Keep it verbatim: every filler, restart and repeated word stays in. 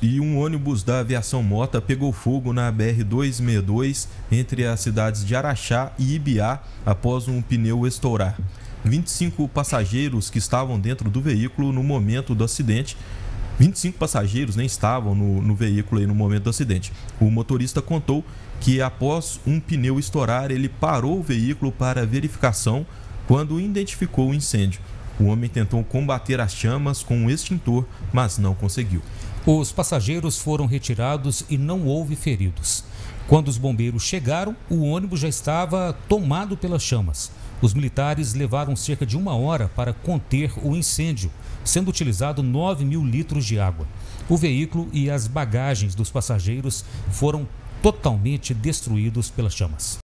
E um ônibus da Aviação Mota pegou fogo na B R duzentos e sessenta e dois entre as cidades de Araxá e Ibiá após um pneu estourar. vinte e cinco passageiros que estavam dentro do veículo no momento do acidente. vinte e cinco passageiros nem estavam no, no veículo aí no momento do acidente. O motorista contou que após um pneu estourar, ele parou o veículo para verificação quando identificou o incêndio. O homem tentou combater as chamas com um extintor, mas não conseguiu. Os passageiros foram retirados e não houve feridos. Quando os bombeiros chegaram, o ônibus já estava tomado pelas chamas. Os militares levaram cerca de uma hora para conter o incêndio, sendo utilizado nove mil litros de água. O veículo e as bagagens dos passageiros foram totalmente destruídos pelas chamas.